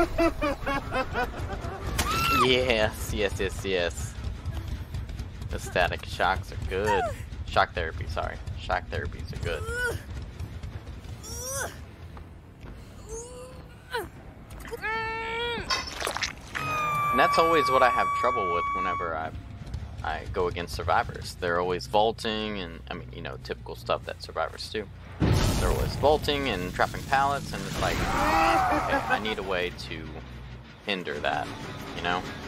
Yes, yes, yes, yes. The static shocks are good. Shock therapy, sorry. Shock therapies are good. And that's always what I have trouble with whenever I go against survivors. They're always vaulting and, I mean, you know, typical stuff that survivors do. They're always vaulting and trapping pallets, and it's like, okay, I need a way to hinder that, you know?